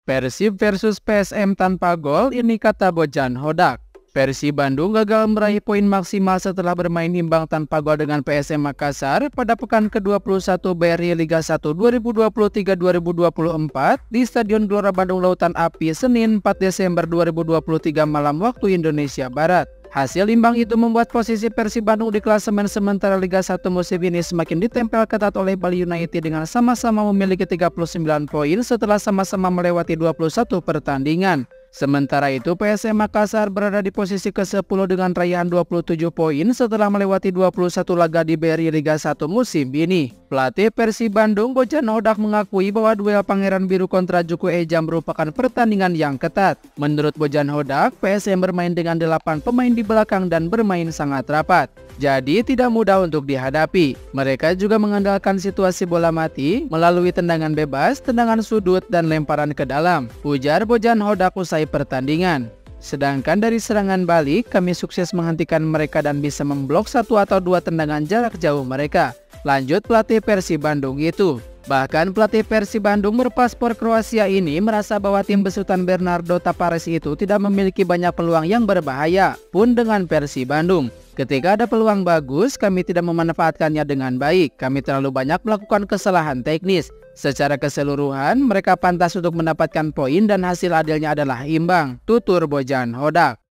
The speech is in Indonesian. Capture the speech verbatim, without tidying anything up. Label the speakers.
Speaker 1: Persib versus P S M tanpa gol, ini kata Bojan Hodak. Persib Bandung gagal meraih poin maksimal setelah bermain imbang tanpa gol dengan P S M Makassar pada pekan ke dua puluh satu B R I Liga satu dua ribu dua puluh tiga dua ribu dua puluh empat di Stadion Gelora Bandung Lautan Api Senin empat Desember dua ribu dua puluh tiga malam waktu Indonesia Barat. Hasil imbang itu membuat posisi Persib Bandung di klasemen sementara Liga satu musim ini semakin ditempel ketat oleh Bali United dengan sama-sama memiliki tiga puluh sembilan poin setelah sama-sama melewati dua puluh satu pertandingan. Sementara itu P S M Makassar berada di posisi ke sepuluh dengan raihan dua puluh tujuh poin setelah melewati dua puluh satu laga di B R I Liga satu musim ini. Pelatih Persib Bandung Bojan Hodak mengakui bahwa duel Pangeran Biru kontra Juku Eja merupakan pertandingan yang ketat. Menurut Bojan Hodak, P S M bermain dengan delapan pemain di belakang dan bermain sangat rapat. Jadi tidak mudah untuk dihadapi. Mereka juga mengandalkan situasi bola mati melalui tendangan bebas, tendangan sudut, dan lemparan ke dalam, ujar Bojan Hodak usai pertandingan. Sedangkan dari serangan balik, kami sukses menghentikan mereka dan bisa memblok satu atau dua tendangan jarak jauh mereka. Lanjut pelatih Persib Bandung itu. Bahkan pelatih Persib Bandung berpaspor Kroasia ini merasa bahwa tim besutan Bernardo Tavares itu tidak memiliki banyak peluang yang berbahaya pun dengan Persib Bandung. Ketika ada peluang bagus, kami tidak memanfaatkannya dengan baik. Kami terlalu banyak melakukan kesalahan teknis. Secara keseluruhan, mereka pantas untuk mendapatkan poin dan hasil adilnya adalah imbang, tutur Bojan Hodak.